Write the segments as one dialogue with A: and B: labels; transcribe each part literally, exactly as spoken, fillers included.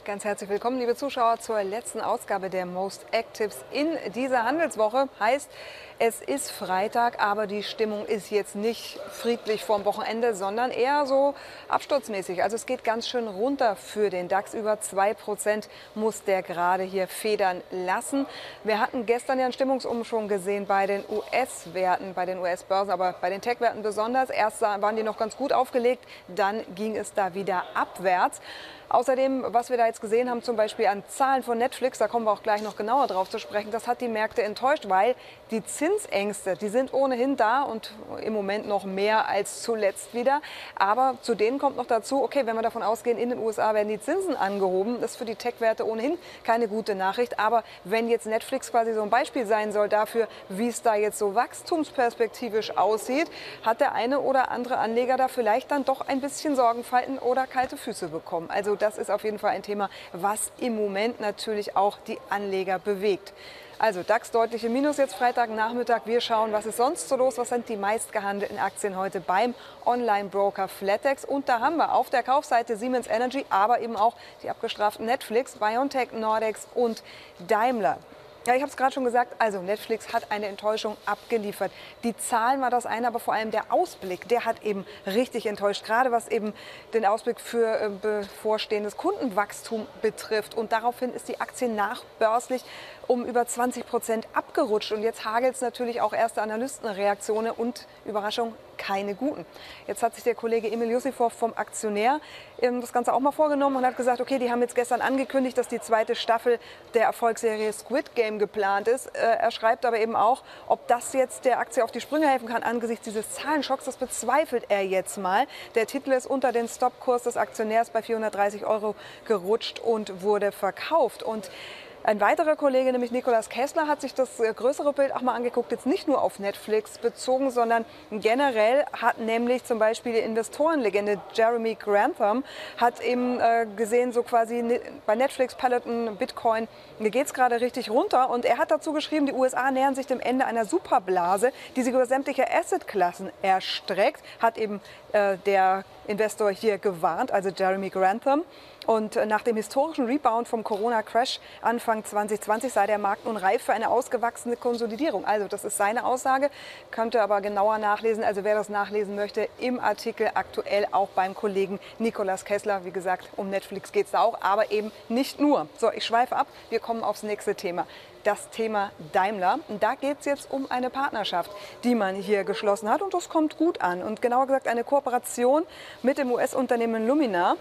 A: Ganz herzlich willkommen, liebe Zuschauer, zur letzten Ausgabe der Most Actives in dieser Handelswoche. Heißt, es ist Freitag, aber die Stimmung ist jetzt nicht friedlich vorm Wochenende, sondern eher so absturzmäßig. Also es geht ganz schön runter für den DAX. Über zwei Prozent muss der gerade hier federn lassen. Wir hatten gestern ja einen Stimmungsumschwung gesehen bei den U S-Werten, bei den U S-Börsen, aber bei den Tech-Werten besonders. Erst waren die noch ganz gut aufgelegt, dann ging es da wieder abwärts. Außerdem, was wir da jetzt gesehen haben, zum Beispiel an Zahlen von Netflix, da kommen wir auch gleich noch genauer drauf zu sprechen, das hat die Märkte enttäuscht, weil die Zinsängste, die sind ohnehin da und im Moment noch mehr als zuletzt wieder. Aber zu denen kommt noch dazu, okay, wenn wir davon ausgehen, in den U S A werden die Zinsen angehoben, das ist für die Tech-Werte ohnehin keine gute Nachricht. Aber wenn jetzt Netflix quasi so ein Beispiel sein soll dafür, wie es da jetzt so wachstumsperspektivisch aussieht, hat der eine oder andere Anleger da vielleicht dann doch ein bisschen Sorgenfalten oder kalte Füße bekommen. Also das ist auf jeden Fall ein Thema, was im Moment natürlich auch die Anleger bewegt. Also DAX deutliche Minus jetzt Freitagnachmittag. Wir schauen, was ist sonst so los, was sind die meistgehandelten Aktien heute beim Online-Broker Flatex. Und da haben wir auf der Kaufseite Siemens Energy, aber eben auch die abgestraften Netflix, BioNTech, Nordex und Daimler. Ja, ich habe es gerade schon gesagt, also Netflix hat eine Enttäuschung abgeliefert. Die Zahlen war das eine, aber vor allem der Ausblick, der hat eben richtig enttäuscht. Gerade was eben den Ausblick für äh, bevorstehendes Kundenwachstum betrifft. Und daraufhin ist die Aktie nachbörslich um über zwanzig Prozent abgerutscht. Und jetzt hagelt es natürlich auch erste Analystenreaktionen und Überraschung, keine guten. Jetzt hat sich der Kollege Emil Jussifow vom Aktionär ähm, das Ganze auch mal vorgenommen und hat gesagt, okay, die haben jetzt gestern angekündigt, dass die zweite Staffel der Erfolgsserie Squid Game geplant ist. Äh, er schreibt aber eben auch, ob das jetzt der Aktie auf die Sprünge helfen kann angesichts dieses Zahlenschocks, das bezweifelt er jetzt mal. Der Titel ist unter den Stopkurs des Aktionärs bei vierhundertdreißig Euro gerutscht und wurde verkauft. Und ein weiterer Kollege, nämlich Nikolas Kessler, hat sich das größere Bild auch mal angeguckt, jetzt nicht nur auf Netflix bezogen, sondern generell hat nämlich zum Beispiel die Investorenlegende Jeremy Grantham hat eben äh, gesehen, so quasi bei Netflix, Peloton, Bitcoin, mir geht es gerade richtig runter. Und er hat dazu geschrieben, die U S A nähern sich dem Ende einer Superblase, die sich über sämtliche Assetklassen erstreckt, hat eben äh, der Investor hier gewarnt, also Jeremy Grantham. Und nach dem historischen Rebound vom Corona-Crash Anfang zwanzig zwanzig sei der Markt nun reif für eine ausgewachsene Konsolidierung. Also das ist seine Aussage, könnte aber genauer nachlesen. Also wer das nachlesen möchte, im Artikel aktuell auch beim Kollegen Nikolas Kessler. Wie gesagt, um Netflix geht es da auch, aber eben nicht nur. So, ich schweife ab, wir kommen aufs nächste Thema. Das Thema Daimler. Und da geht es jetzt um eine Partnerschaft, die man hier geschlossen hat. Und das kommt gut an. Und genauer gesagt eine Kooperation mit dem U S-Unternehmen Luminar.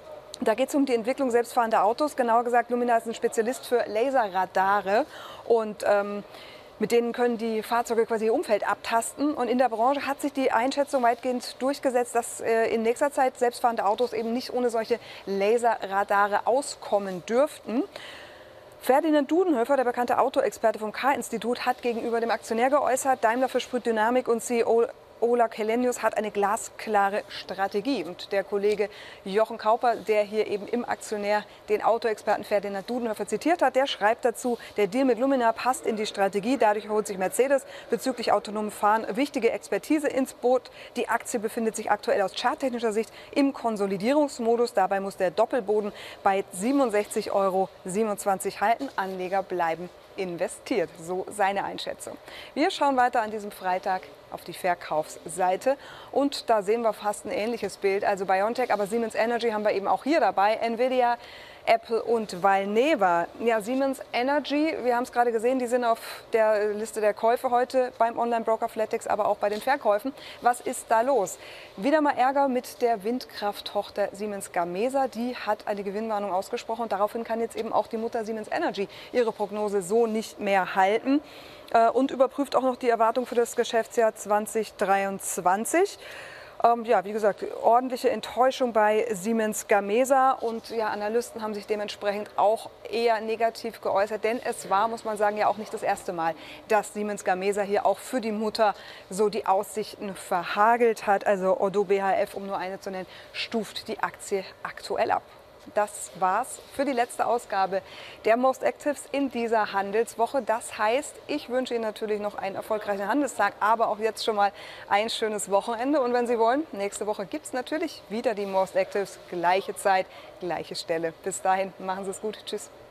A: Da geht es um die Entwicklung selbstfahrender Autos. Genauer gesagt, Luminar ist ein Spezialist für Laserradare und ähm, mit denen können die Fahrzeuge quasi ihr Umfeld abtasten. Und in der Branche hat sich die Einschätzung weitgehend durchgesetzt, dass äh, in nächster Zeit selbstfahrende Autos eben nicht ohne solche Laserradare auskommen dürften. Ferdinand Dudenhöfer, der bekannte Autoexperte vom K-Institut, hat gegenüber dem Aktionär geäußert, Daimler versprüht Dynamik und C E O Ola Källenius hat eine glasklare Strategie. Und der Kollege Jochen Kauper, der hier eben im Aktionär den Autoexperten Ferdinand Dudenhöfer zitiert hat, der schreibt dazu, der Deal mit Luminar passt in die Strategie. Dadurch holt sich Mercedes bezüglich autonomen Fahren wichtige Expertise ins Boot. Die Aktie befindet sich aktuell aus charttechnischer Sicht im Konsolidierungsmodus. Dabei muss der Doppelboden bei siebenundsechzig Euro siebenundzwanzig halten. Anleger bleiben investiert. So seine Einschätzung. Wir schauen weiter an diesem Freitag auf die Verkaufsseite und da sehen wir fast ein ähnliches Bild. Also BioNTech, aber Siemens Energy haben wir eben auch hier dabei. Nvidia, Apple und Valneva. Ja, Siemens Energy, wir haben es gerade gesehen, die sind auf der Liste der Käufe heute beim Online-Broker Flatex, aber auch bei den Verkäufen. Was ist da los? Wieder mal Ärger mit der Windkrafttochter Siemens Gamesa. Die hat eine Gewinnwarnung ausgesprochen und daraufhin kann jetzt eben auch die Mutter Siemens Energy ihre Prognose so nicht mehr halten. Und überprüft auch noch die Erwartung für das Geschäftsjahr zwanzig dreiundzwanzig. Ähm, ja, wie gesagt, ordentliche Enttäuschung bei Siemens Gamesa und ja, Analysten haben sich dementsprechend auch eher negativ geäußert, denn es war, muss man sagen, ja auch nicht das erste Mal, dass Siemens Gamesa hier auch für die Mutter so die Aussichten verhagelt hat. Also Oddo B H F, um nur eine zu nennen, stuft die Aktie aktuell ab. das war's für die letzte Ausgabe der Most Actives in dieser Handelswoche. Das heißt, ich wünsche Ihnen natürlich noch einen erfolgreichen Handelstag, aber auch jetzt schon mal ein schönes Wochenende. Und wenn Sie wollen, nächste Woche gibt es natürlich wieder die Most Actives. Gleiche Zeit, gleiche Stelle. Bis dahin, machen Sie es gut. Tschüss.